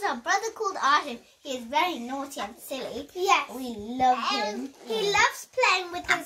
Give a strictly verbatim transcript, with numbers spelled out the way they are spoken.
a brother called Aashif. He is very naughty and silly. Yes. We love him. Um, he loves playing with the